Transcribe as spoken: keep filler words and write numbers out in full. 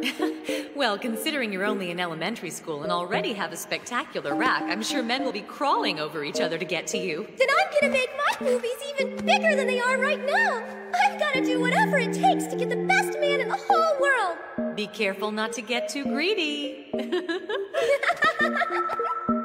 Well, considering you're only in elementary school and already have a spectacular rack, I'm sure men will be crawling over each other to get to you. Then I'm gonna make my movies even bigger than they are right now. I've gotta do whatever it takes to get the best man in the whole world. Be careful not to get too greedy.